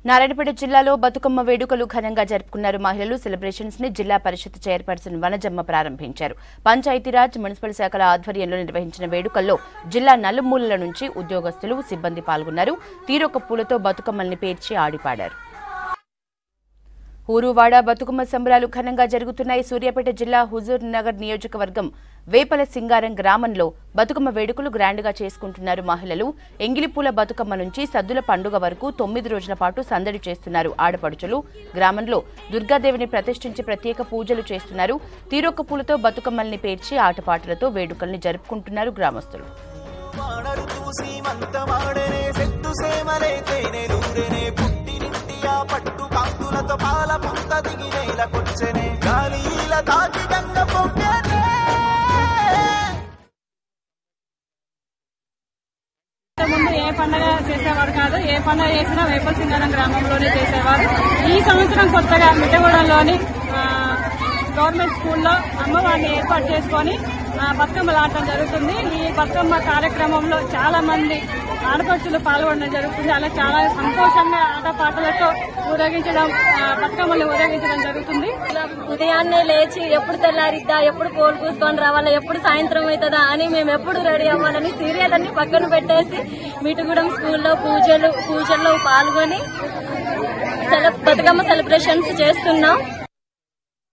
నారాయణపేట జిల్లాలో బతుకమ్మ వేడుకలు ఘనంగా జరుపుకున్నారు. మహిళలు సెలబ్రేషన్స్ ని జిల్లా పరిషత్ చైర్పర్సన్ వనజమ్మ ప్రారంభించారు. పంచాయతీరాజ్ మున్సిపల్ శాఖల ఆధ్వర్యంలో నిర్వహించిన వేడుకల్లో జిల్లా నలుమూలల నుంచి ఉద్యోగస్తులు, సిబ్బంది పాల్గొన్నారు. తీరొక్క పూలతో బతుకమ్మల్ని పేర్చి ఆడిపాడారు. ఊరువాడ బతుకమ్మ సంబరాలు ఘనంగా జరుగుతున్నాయి. సూర్యాపేట జిల్లా హుజూర్ నగర్ నియోజకవర్గం వేపల సింగారం గ్రామంలో బతుకమ్మ వేడుకలు గ్రాండ్గా చేసుకుంటున్నారు. మహిళలు ఎంగిలిపూల బతుకమ్మ నుంచి సద్దుల పండుగ వరకు 9 రోజుల పాటు సందడి చేస్తున్నారు. ఆడపడుచులు గ్రామంలో దుర్గాదేవిని ప్రతిష్ఠించి ప్రత్యేక పూజలు చేస్తున్నారు. తీరొక్క పూలతో బతుకమ్మల్ని పేర్చి ఆటపాటలతో వేడుకల్ని జరుపుకుంటున్నారు గ్రామస్తులు. ముందు ఏ పండుగ చేసేవారు కాదు, ఏ పండుగ చేసినా వేపల సింగారం గ్రామంలోనే చేసేవారు. ఈ సంవత్సరం కొత్తగా మిట్టగూడెంలోని గవర్నమెంట్ స్కూల్లో అమ్మవారిని ఏర్పాటు చేసుకుని బతుకమ్మలు ఆడటం జరుగుతుంది. ఈ బతుకమ్మ కార్యక్రమంలో చాలా మంది ఆడపడుచులు పాల్గొనడం జరుగుతుంది. అలా చాలా సంతోషంగా ఆటపాటలతో ఊరేగించడం, బతుకమ్మల్ని ఊరేగించడం జరుగుతుంది. ఉదయాన్నే లేచి ఎప్పుడు తెల్లారిద్దా, ఎప్పుడు పోలు పూసుకొని రావాలా, ఎప్పుడు సాయంత్రం అవుతుందా అని మేము ఎప్పుడు రెడీ అవ్వాలని సీరియల్ అన్ని పక్కన పెట్టేసి మిట్టగూడెం స్కూల్లో పూజల్లో పాల్గొని బతుకమ్మ సెలబ్రేషన్స్ చేస్తున్నాం.